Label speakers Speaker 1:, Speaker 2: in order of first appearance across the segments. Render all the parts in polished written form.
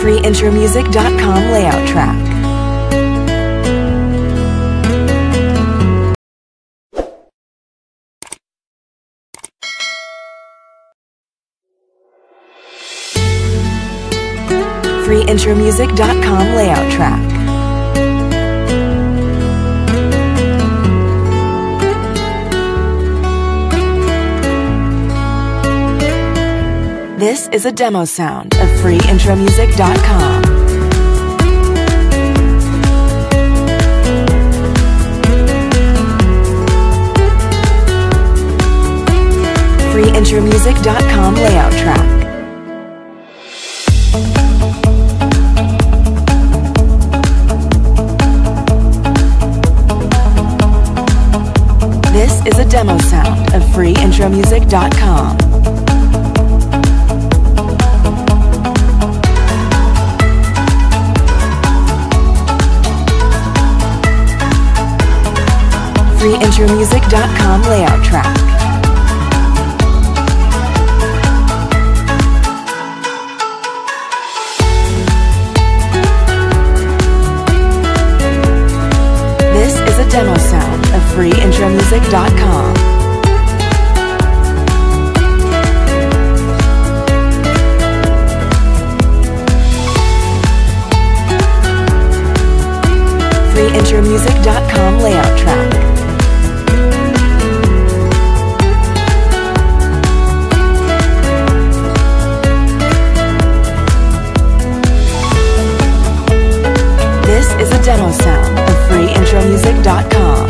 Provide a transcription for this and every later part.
Speaker 1: freeintromusic.com layout track. freeintromusic.com layout track. This is a demo sound of freeintromusic.com. freeintromusic.com layout track. This is a demo sound of freeintromusic.com. freeintromusic.com layout track. This is a demo sound of freeintromusic.com. freeintromusic.com layout track. This is a demo sound of freeintromusic.com.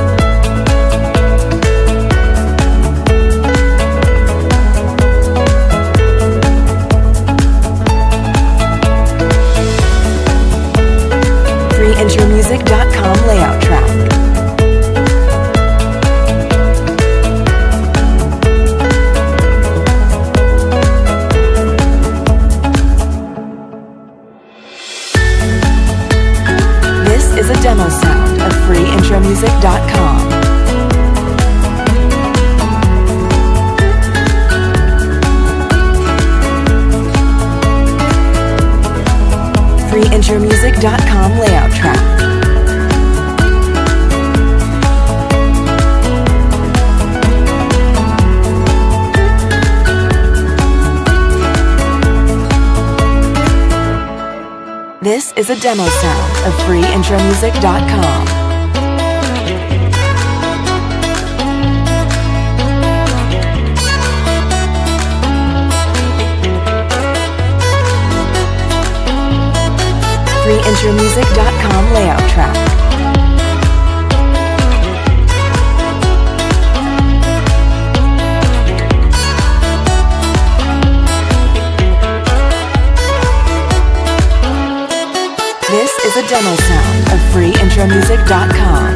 Speaker 1: freeintromusic.com layout track. This is a demo sound of freeintromusic.com. freeintromusic.com layout track. This is a demo sound of freeintromusic.com. freeintromusic.com layout track. This is a demo sound of freeintromusic.com.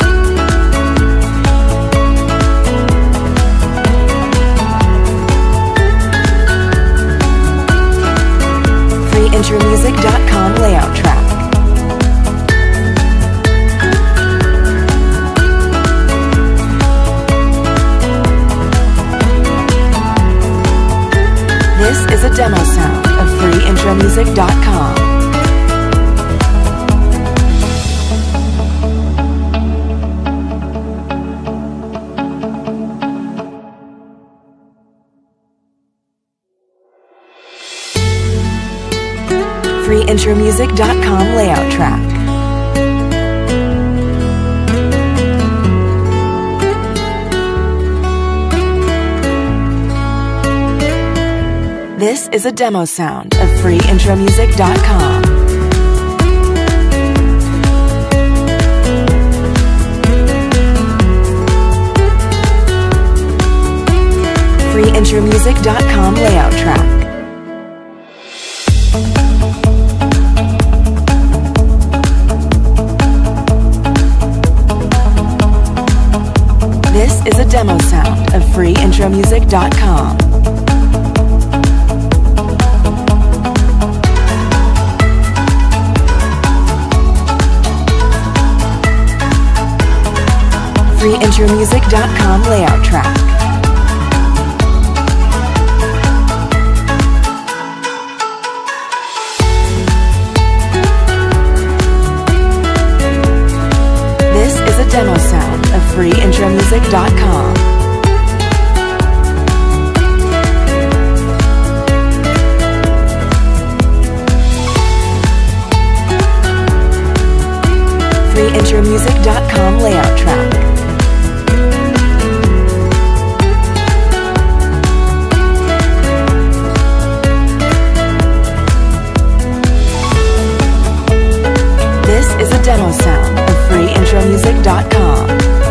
Speaker 1: freeintromusic.com layout track. This is a demo sound of freeintromusic.com. freeintromusic.com layout track. This is a demo sound of freeintromusic.com. freeintromusic.com layout track. This is a demo sound of freeintromusic.com. freeintromusic.com layout track. FreeIntromusic.com. FreeIntromusic.com layout track. This is a demo sound of FreeIntromusic.com.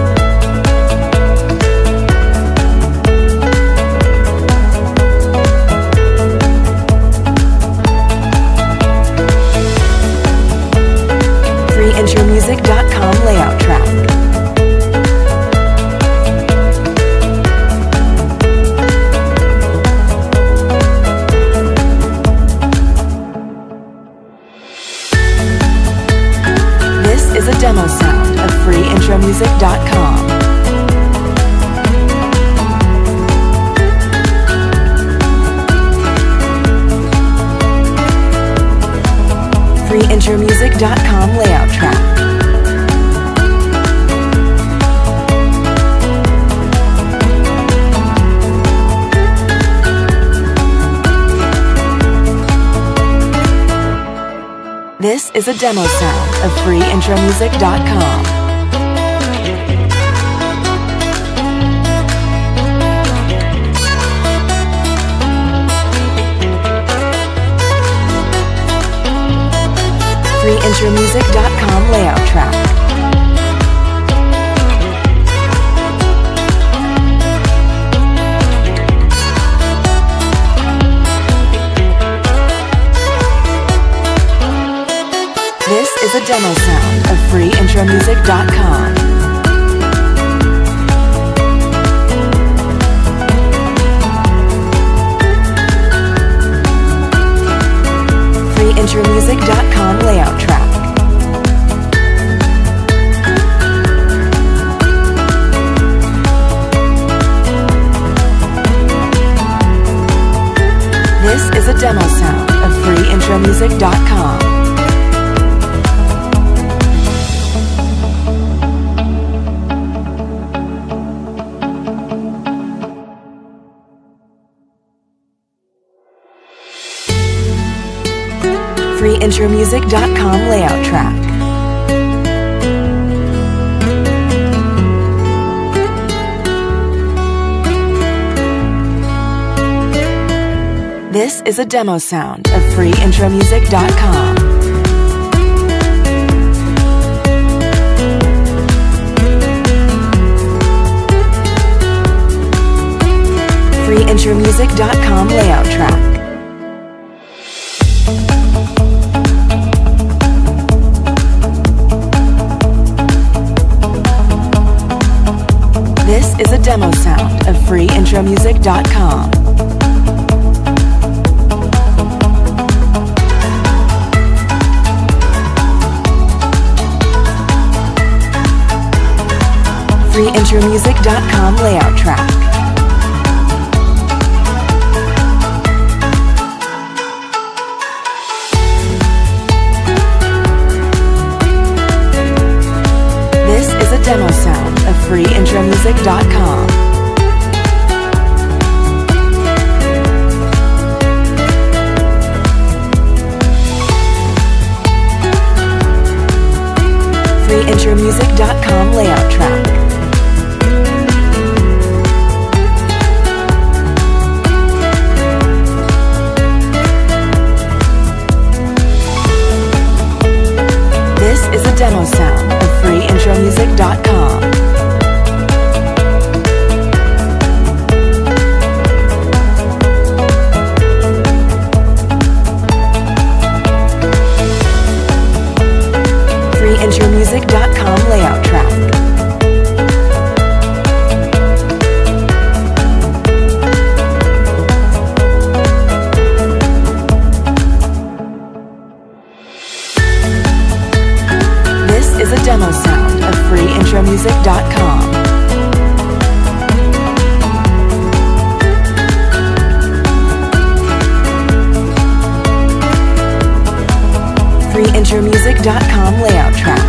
Speaker 1: FreeIntromusic.com layout track. This is a demo sound of FreeIntromusic.com. FreeIntromusic.com layout track. This is a demo sound of FreeIntromusic.com. FreeIntromusic.com layout track. This is a demo sound of FreeIntromusic.com. FreeIntromusic.com layout track. This is a demo sound of FreeIntromusic.com. FreeIntromusic.com layout track. This is a demo sound of FreeIntromusic.com. FreeIntromusic.com layout track. This is a demo sound of FreeIntromusic.com. FreeIntromusic.com layout track. This is a demo sound of FreeIntromusic.com. FreeIntromusic.com layout track. This is a demo sound of FreeIntromusic.com. FreeIntromusic.com layout track. This is a demo sound of FreeIntromusic.com. FreeIntromusic.com layout track.